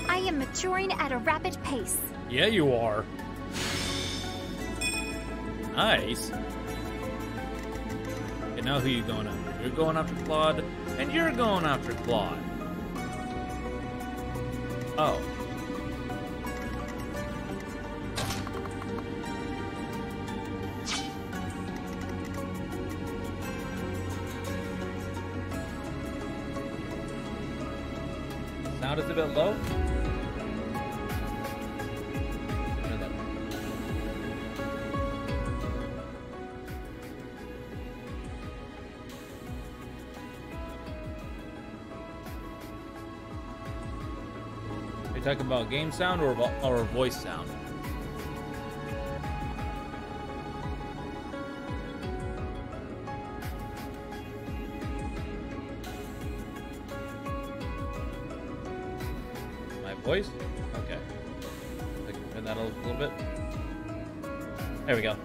I am maturing at a rapid pace. Yeah, you are. Nice. Okay, now who you going after? You're going after Claude, and you're going after Claude. Oh. Sound is a bit low. Talking about game sound or voice sound? My voice? Okay. I can turn that a little bit. There we go.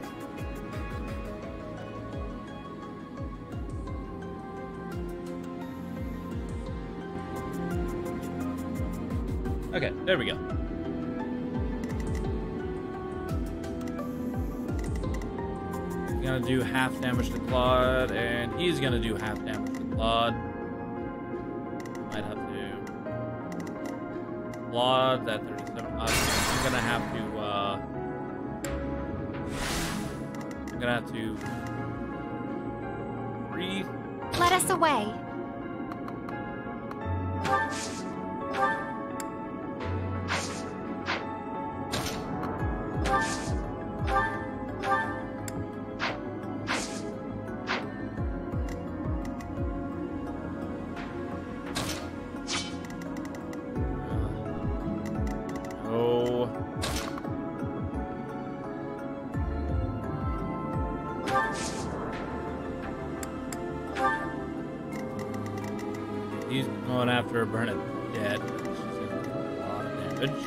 Okay, there we go. He's gonna do half damage to Claude, and he's gonna do half damage to Claude. Might have to. Claude, that 37. I'm gonna have to breathe. Let us away. He's going after Bernadette. She's gonna do a lot of damage.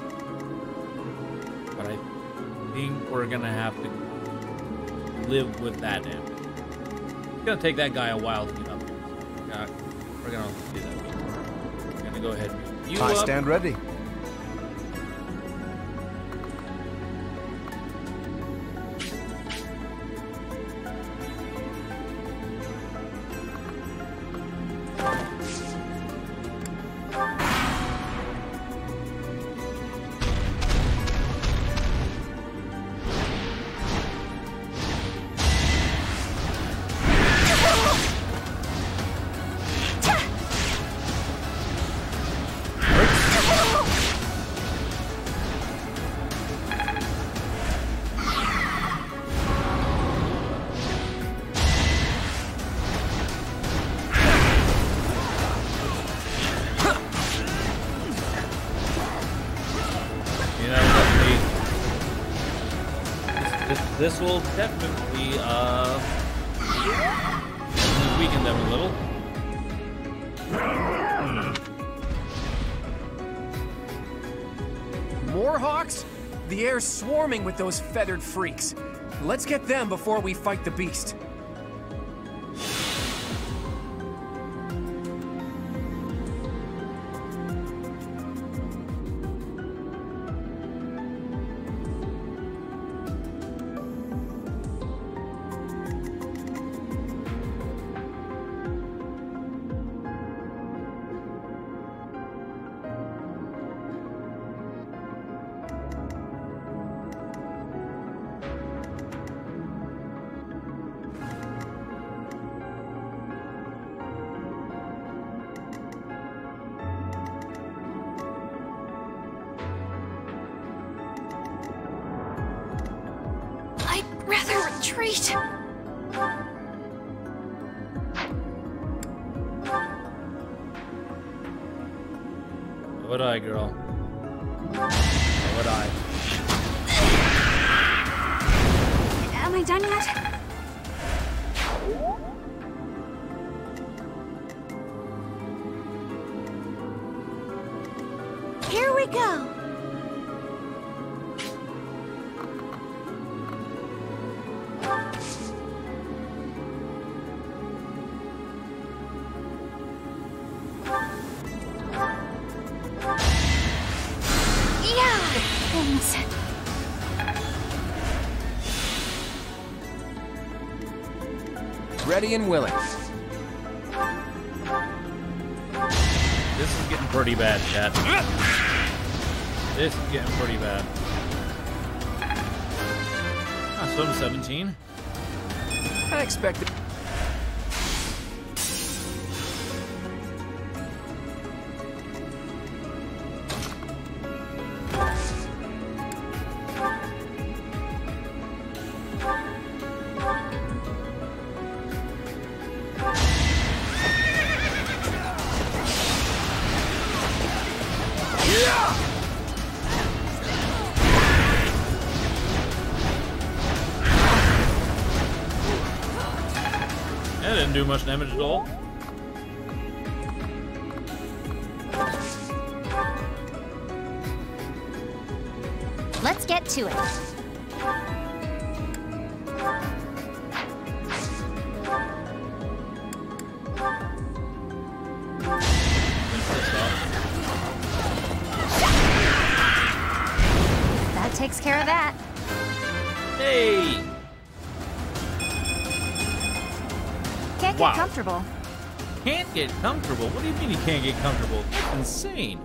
But I think we're gonna have to live with that damage. It's gonna take that guy a while to get up here. We're gonna do that. We're gonna go ahead and move you I up. stand ready. This will definitely weaken them a little. More hawks? The air's swarming with those feathered freaks. Let's get them before we fight the beast. Retreat! How would I, girl? How would I? Am I done yet? Here we go! things. Ready and willing. This is getting pretty bad, chat. This is getting pretty bad. Ah, so I'm 17. I expected. That didn't do much damage at all. Let's get to it. That takes care of that. Hey! Can't get Wow. comfortable. Can't get comfortable? What do you mean you can't get comfortable? That's insane.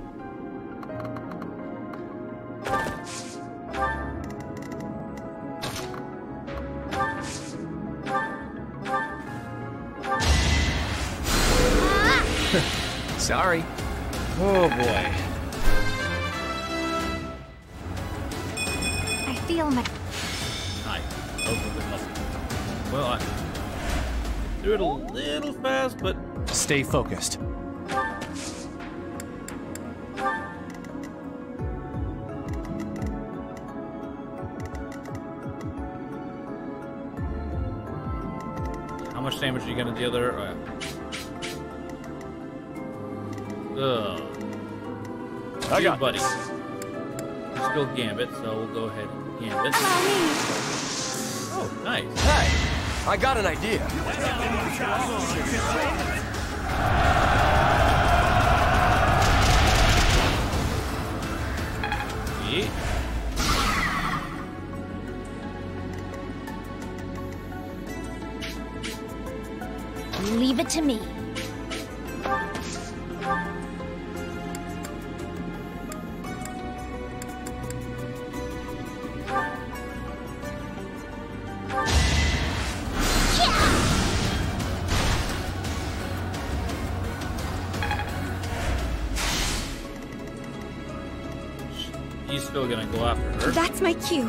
Sorry. Oh boy. I feel my... Nice. Well, I do it a little fast, but Stay focused. how much damage are you gonna deal there? Oh, yeah. Ugh. I You, got buddy. this. Still Gambit, so we'll go ahead and Gambit. Oh, nice. Hey, I got an idea. Yeah. Leave it to me. He's still gonna go after her. That's my cue.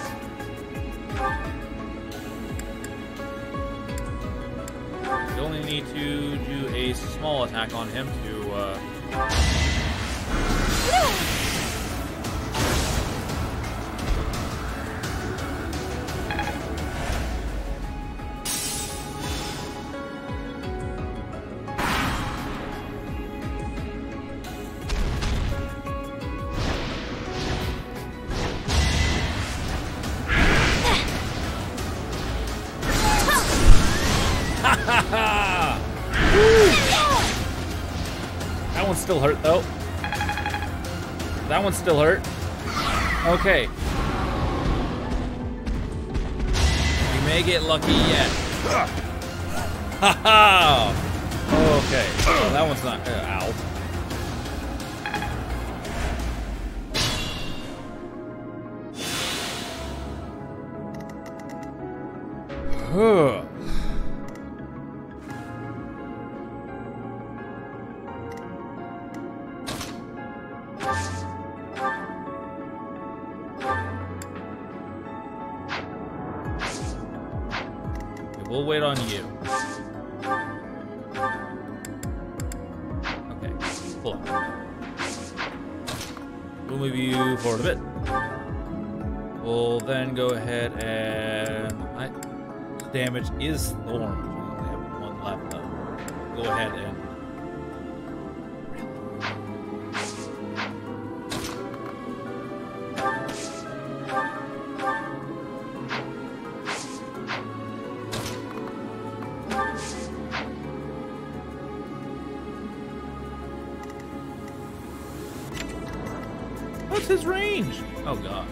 You only need to do a small attack on him to, That one still hurt though. That one still hurt. Okay. We may get lucky yet. Haha! Okay. Oh, that one's not. Ow. Huh. We'll wait on you. Okay, pull up. We'll move you forward a bit. We'll then go ahead and... damage is Thorn. We only have one left though. Go ahead and... What's his range? Oh god.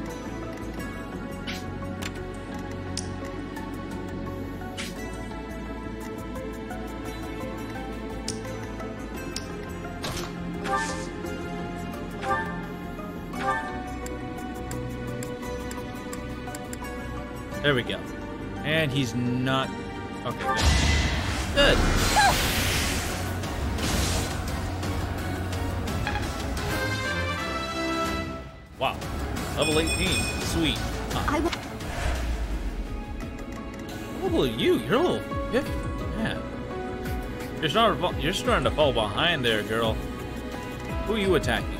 There we go. And he's not... Okay, good. Good. Wow. Level 18. Sweet. I will. What level are you? You're level 50. Man. You're starting to fall behind there, girl. Who are you attacking?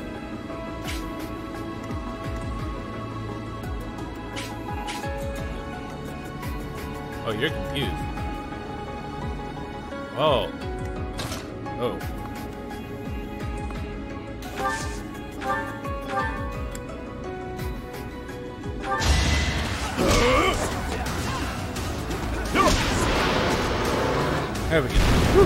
Oh, you're confused. Oh. Oh. There we go. Whew.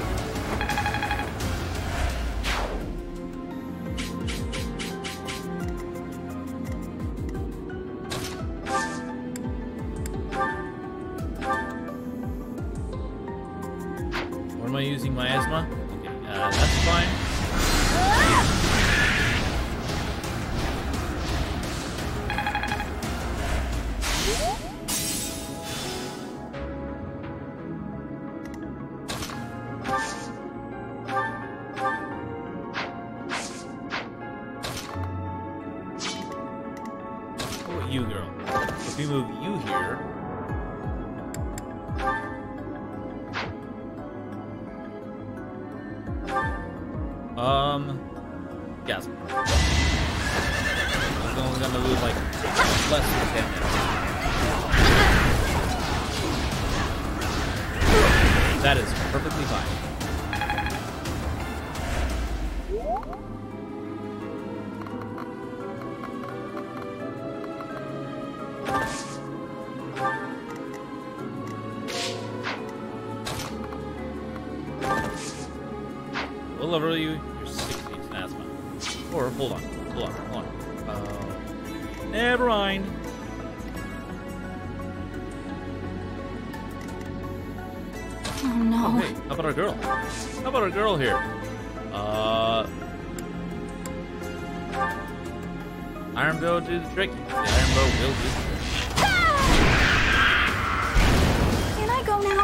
What am I using miasma? Okay, that's fine. What about you, girl? If we move you here. Yes. I'm only gonna lose like less than 10 minutes. That is perfectly fine. What level are you? You're 60, so that's fine. Or, hold on. Never mind. Oh no. Oh, hey, how about our girl? How about our girl here? Iron Bow do the trick. The Iron Bow will do the trick. Can I go now?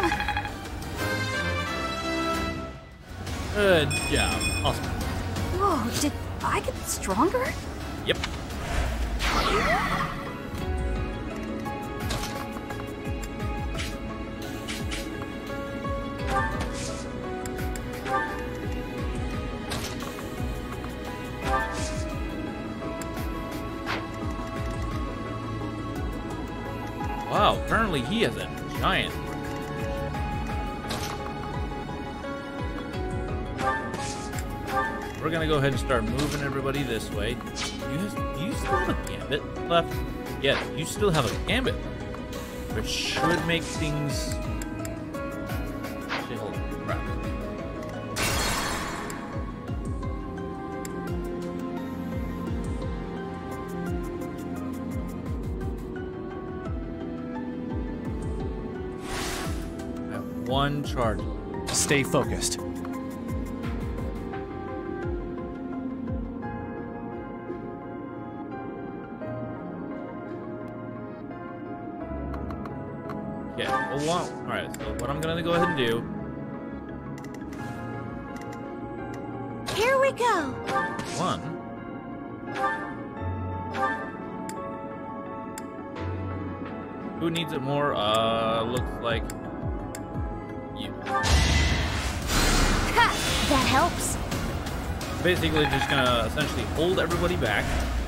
Good job. Awesome. Whoa, did I get stronger? Yep. Wow, apparently he has a giant. We're gonna go ahead and start moving everybody this way. Do you still have a gambit left? Yes, you still have a gambit left. Which should make things... Actually, hold on. Crap. I have one charge. Stay focused. Yeah, well, alright, so what I'm gonna go ahead and do... Here we go. One. Who needs it more? Looks like... you. Ha! That helps. Basically just gonna essentially hold everybody back.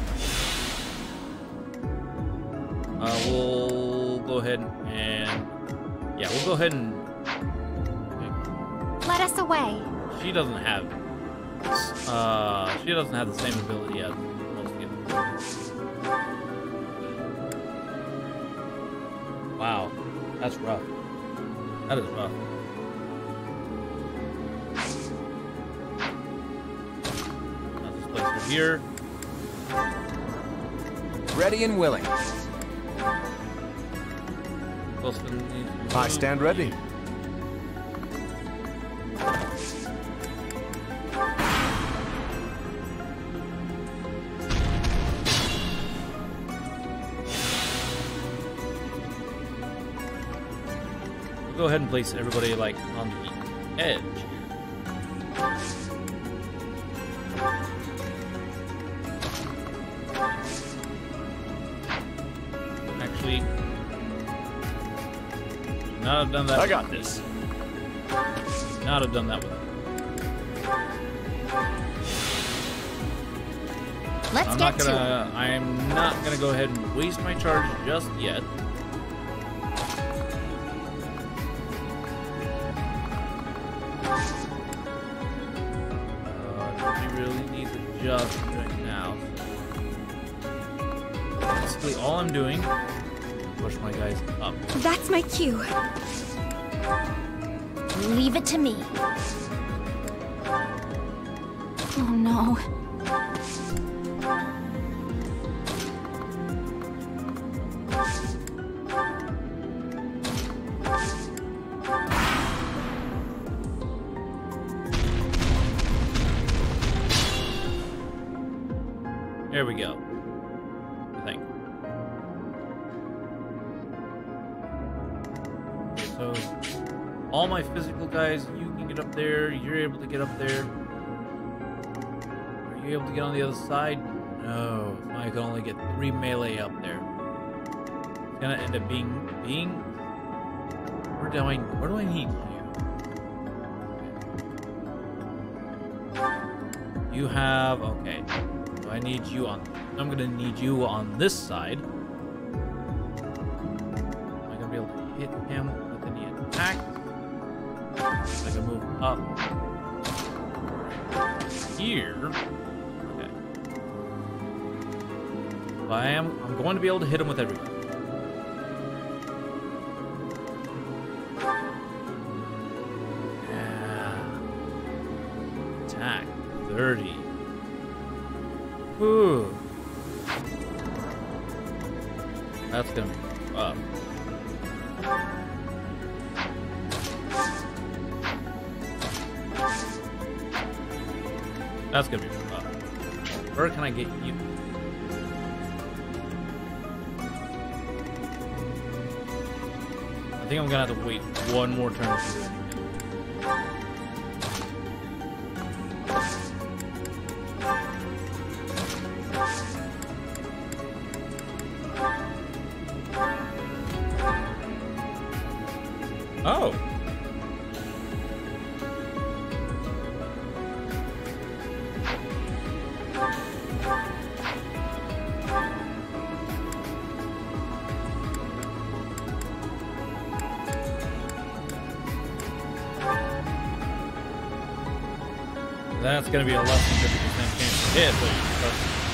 We'll go ahead and... yeah, we'll go ahead and... Let us away. She doesn't have... she doesn't have the same ability as most of the others. Wow, that's rough. That is rough. Now this place over here. Ready and willing. I stand ready. Go ahead and place everybody like on the edge. Actually, not have done that. I got this. Not have done that with it. Let's get to it. I'm not gonna go ahead and waste my charge just yet. Just right now. Basically, all I'm doing is push my guys up. That's my cue. Leave it to me. Oh no. There we go. I think. So, all my physical guys, you can get up there. You're able to get up there. Are you able to get on the other side? No. I can only get 3 melee up there. It's gonna end up being. Where do I need you? You have. Okay. I need you on. I'm gonna need you on this side. Am I gonna be able to hit him with any attack? I can move up here. Okay. But I'm going to be able to hit him with everything. Yeah. Attack 30. Ooh. That's gonna be rough. That's gonna be rough. Where can I get you? I think I'm gonna have to wait one more turn to do anything. Oh. That's going to be a less than 50% chance to hit, but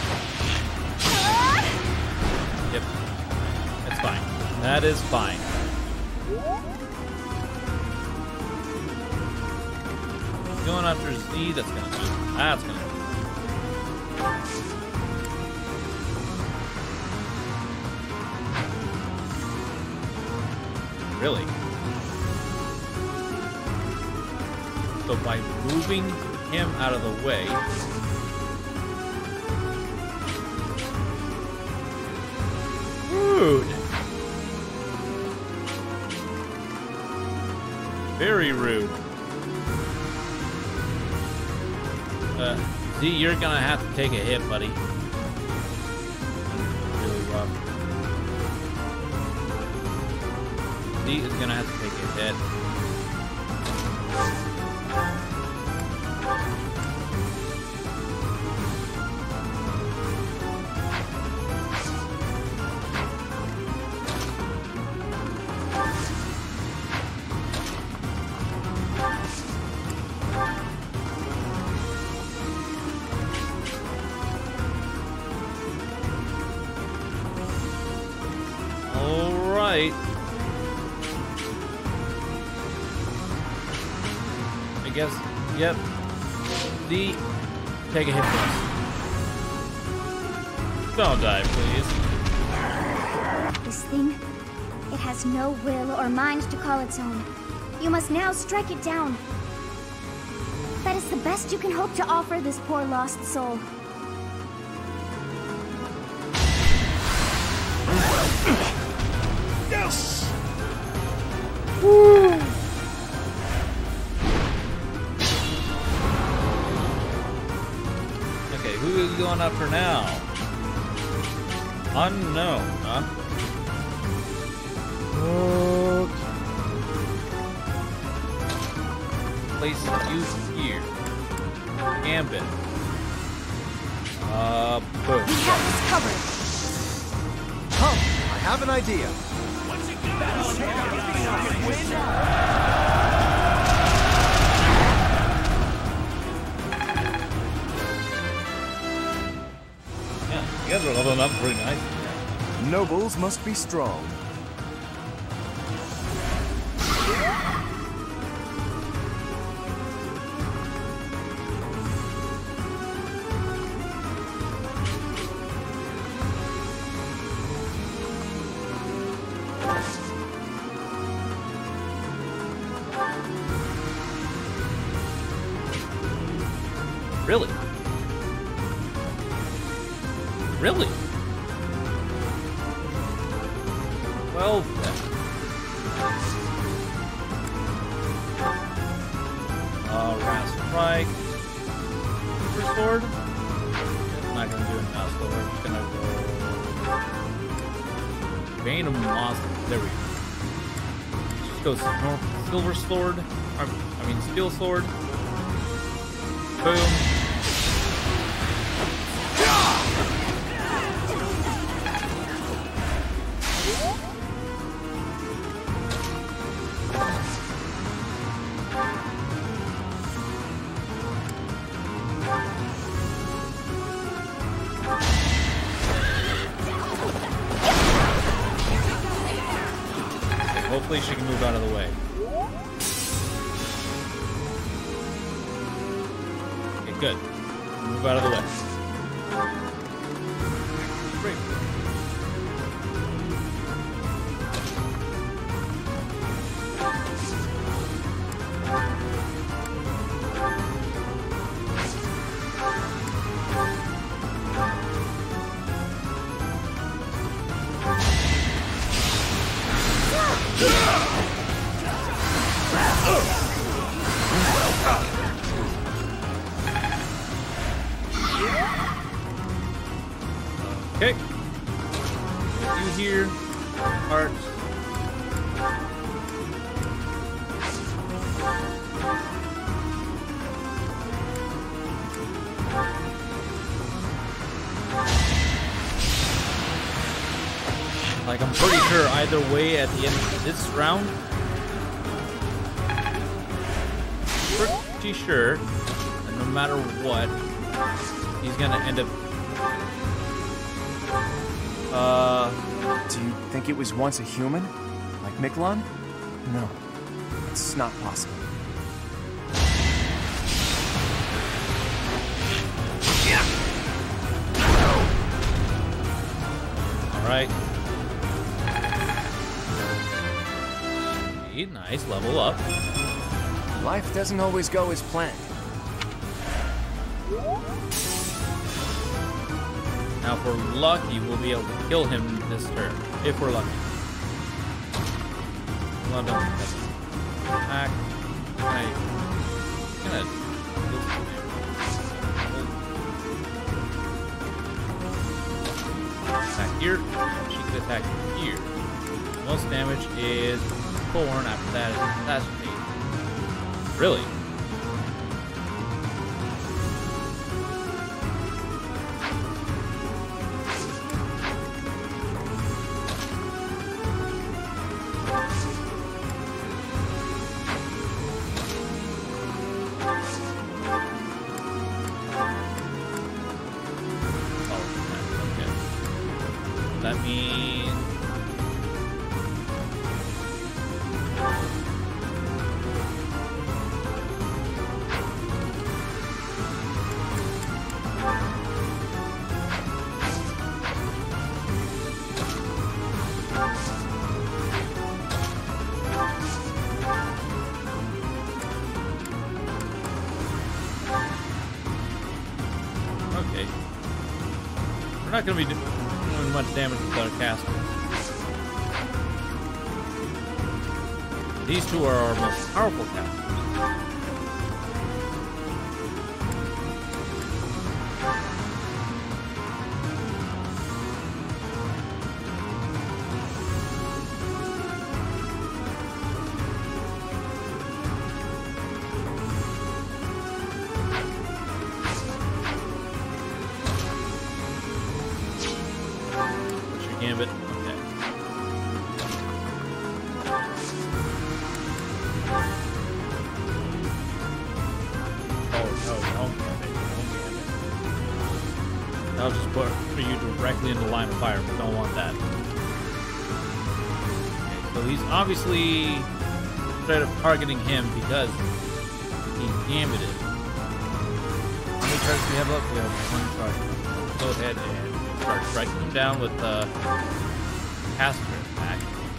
yep. That's fine. That is fine. Going after Z, that's gonna do. That's gonna do. Really? So by moving him out of the way, rude. Very rude. Z, you're gonna have to take a hit, buddy. Really rough. Z is gonna have to take a hit. I guess, yep. D, take a hit for us. Don't die, please. This thing, it has no will or mind to call its own. You must now strike it down. That is the best you can hope to offer this poor lost soul. Yes! Woo! Okay, who is going after now? Unknown, huh? Place you here. Gambit. Boom. We have this covered. Come, I have an idea. Yeah, you guys are leveling up pretty nice. Nobles must be strong. Really? Really? Well, then. Wrath Strike. Super Sword? I'm not gonna do an Wrath Sword. I'm just gonna go. Bane of Moss. There we go. Just go Silver Sword. I mean, Steel Sword. Boom. Hopefully she can move out of the way. Okay, good. Move out of the way. Great. Okay. You here, hearts. Like, I'm pretty sure either way at the end of this round, pretty sure that no matter what, he's gonna end up. Do you think it was once a human? Like Miklon? No. It's not possible. Alright. Nice, level up. Life doesn't always go as planned. Now, if we're lucky, we'll be able to kill him this turn. If we're lucky. Well, don't attack. Gonna attack here. She can attack here. Most damage is Thorn. After that is Incapacitate. Really? That means not going to be doing much damage with our casters. These two are our most powerful casters. Gambit. Okay. Oh, Gambit. That'll just put you directly into line of fire. We don't want that. Okay, so he's obviously instead of targeting him because he gambited. How many charges do we have left? We have one charge. Go ahead and start striking him down with the caster attack.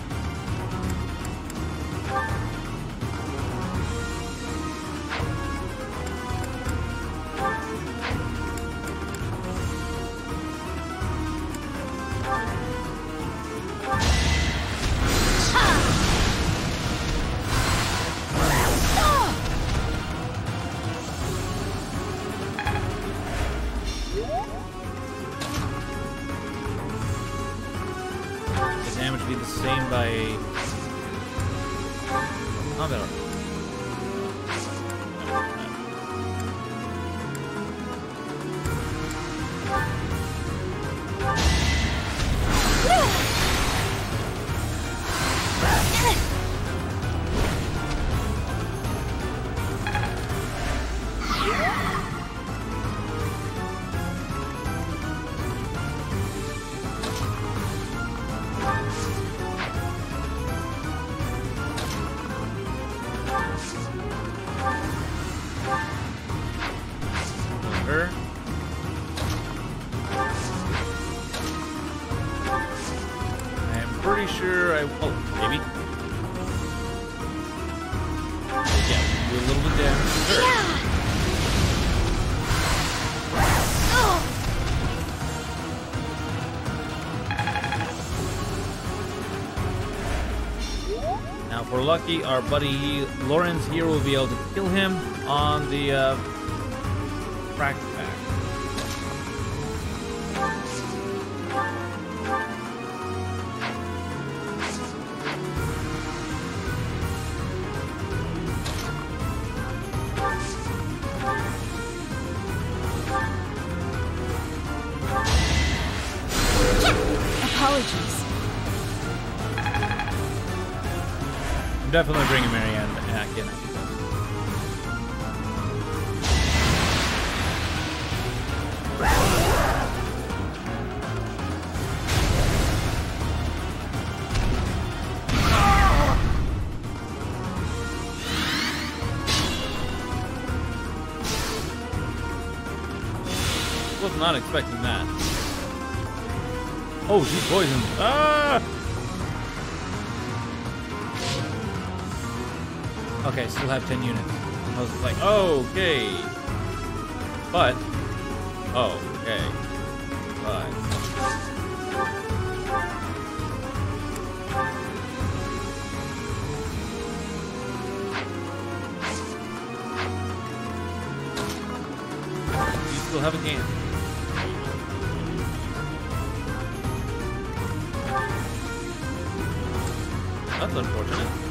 Damage be the same by combat armor. Pretty sure I oh maybe yeah do a little bit damage. Sure. Now if we're lucky, our buddy Lorenz here will be able to kill him on the fracture back. Apologies. I'm definitely bringing Marianne back in. Was not expecting that. Oh, she's poisoned. Ah! Okay, still have 10 units. I was like, oh, okay. But, oh, okay. But. You still have a game. That's unfortunate.